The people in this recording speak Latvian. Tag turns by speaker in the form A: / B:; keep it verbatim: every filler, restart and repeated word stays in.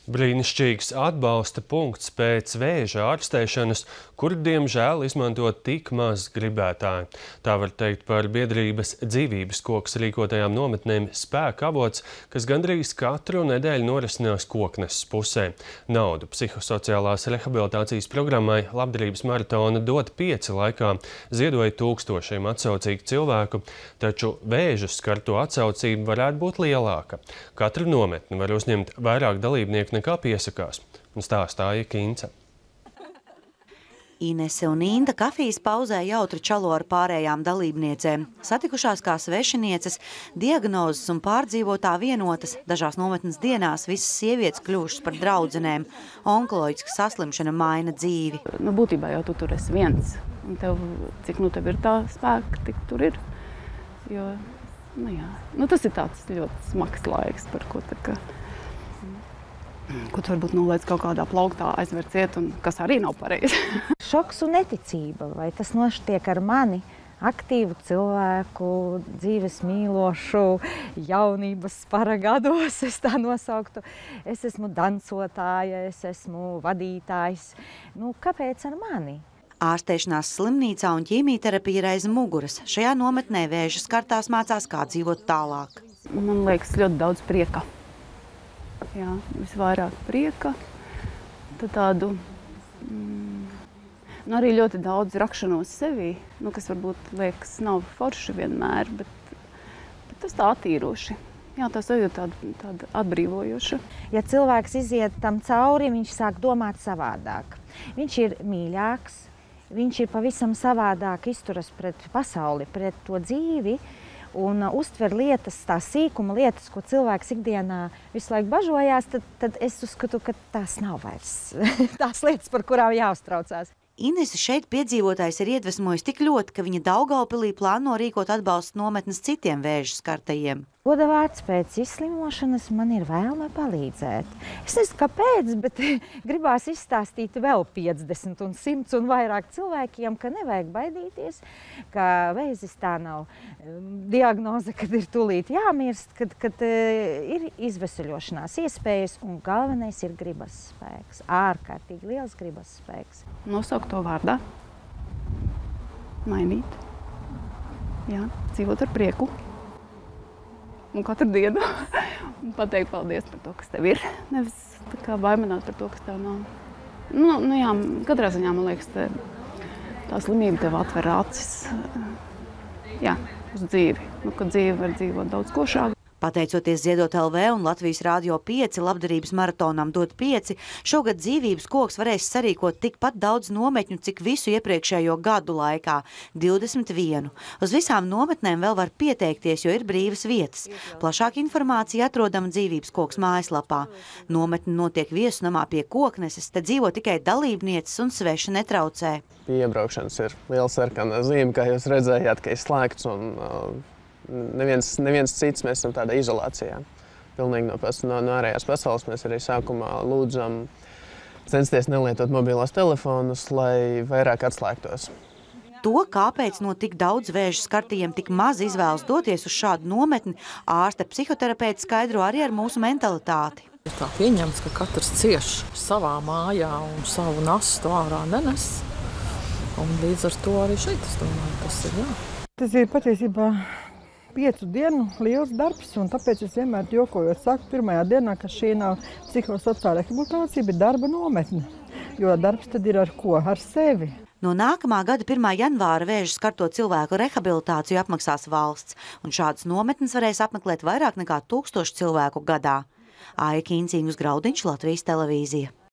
A: Brīnišķīgs atbalsta punkts pēc vēža ārstēšanas, kur, diemžēl, izmantot tik maz gribētāju. Tā var teikt par biedrības Dzīvības koks rīkotajām nometnēm Spēka avots, kas gandrīz katru nedēļu norisinās Kokneses pusē. Naudu psihosociālās rehabilitācijas programmai Labdarības maratona dot pieci laikā ziedoja tūkstošiem atsaucīgu cilvēku, taču vēža skarto atsaucība varētu būt lielāka. Katru nometni var uzņemt vairāk dalībnieku nekā piesakās, un stāstāja Kinca.
B: Inese un Inda kafijas pauzē jautri čalo ar pārējām dalībniecēm. Satikušās kā svešinieces, diagnozes un pārdzīvotā vienotas, dažās nometnes dienās visas sievietes kļuvušas par draudzenēm. Onkoloģiska saslimšana maina dzīvi.
C: Nu, būtībā jau tu tur esi viens. Un tev, cik nu tev ir tā spēka, tik tur ir. Jo, nu jā, nu tas ir tāds ļoti smags laiks, par ko tā kā... ko tu varbūt nolaic kaut kādā plauktā aizver ciet, un kas arī nav pareizi.
D: Šoks un neticība, vai tas notiek ar mani, aktīvu cilvēku, dzīves mīlošu, jaunības paragados, es tā nosauktu. Es esmu dancotāja, es esmu vadītājs. Nu, kāpēc ar mani?
B: Ārstēšanās slimnīcā un ķīmijterapija reiz muguras. Šajā nometnē vēža skartās mācās, kā dzīvot tālāk.
C: Man liekas, ļoti daudz prieka. Jā, visvairāk prieka, tad tādu, mm, nu arī ļoti daudz rakšanos sevī, nu, kas varbūt liekas nav forši vienmēr, bet, bet tas tā attīroši. Jā, tas ir tāda, tāda atbrīvojoša.
D: Ja cilvēks iziet tam cauri, viņš sāk domāt savādāk. Viņš ir mīļāks, viņš ir pavisam savādāk izturas pret pasauli, pret to dzīvi, un uztver lietas, tā sīkuma lietas, ko cilvēks ikdienā visu laiku bažojās, tad, tad es uzskatu, ka tās nav vairs tās lietas, par kurām jāuztraucās.
B: Inese šeit piedzīvotājs ir iedvesmojis tik ļoti, ka viņa Daugavpilī plāno rīkot atbalstu nometnes citiem vēža skartajiem.
D: Godavārds pēc izslimošanas man ir vēlme palīdzēt. Es nezinu, kāpēc, bet gribās izstāstīt vēl piecdesmit un simts un vairāk cilvēkiem, ka nevajag baidīties, ka vēzis tā nav diagnoze, kad ir tūlīt jāmirst, kad, kad ir izveseļošanās iespējas, un galvenais ir gribas spēks, ārkārtīgi liels gribas spēks.
C: Nosaukt to vārdā, mainīt, jā, dzīvot ar prieku. Un katru dienu un pateikt paldies par to, kas tev ir. Nevis tā kā baimināt par to, kas tev nav. Nu, nu jā, katrā ziņā, man liekas, te, tā slimība tev atver acis, jā, uz dzīvi. Nu, ka dzīve var dzīvot daudz košāk.
B: Pateicoties Ziedot L V un Latvijas Rādio pieci labdarības maratonam dot pieci, šogad Dzīvības koks varēs sarīkot tikpat daudz nometņu, cik visu iepriekšējo gadu laikā – divdesmit vienu. Uz visām nometnēm vēl var pieteikties, jo ir brīvas vietas. Plašāka informācija atrodama Dzīvības koks mājaslapā. Nometne notiek Viesnamā pie Kokneses, te dzīvo tikai dalībnieces un sveši netraucē.
E: Pie iebraukšanas ir liela sarkana zīme, kā jūs redzējāt, ka ir slēgts un uh, Neviens, neviens cits, mēs esam tādā izolācijā. Pilnīgi no, no, no ārējās pasaules mēs arī sākumā lūdzam censties nelietot mobilās telefonus, lai vairāk atslēgtos.
B: To, kāpēc no tik daudz vēža skartajiem tik maz izvēlas doties uz šādu nometni, ārste psihoterapeiti skaidro arī ar mūsu mentalitāti.
F: Ir tā pieņemts, ka katrs cieš savā mājā un savu nastu ārā nenes. Un līdz ar to arī šeit, es domāju, tas ir jā.
G: Tas ir patiesībā piecu dienu liels darbs, un tāpēc es vienmēr jokojot saku pirmajā dienā, ka šī nav psihosociāla rehabilitācija, bet darba nometne. Jo darbs tad ir ar ko? Ar sevi.
B: No nākamā gada pirmā janvāra vēža skarto cilvēku rehabilitāciju apmaksās valsts, un šādas nometnes varēs apmeklēt vairāk nekā tūkstoši cilvēku gadā. Aija Kīncīņus Graudiņš, Latvijas televīzija.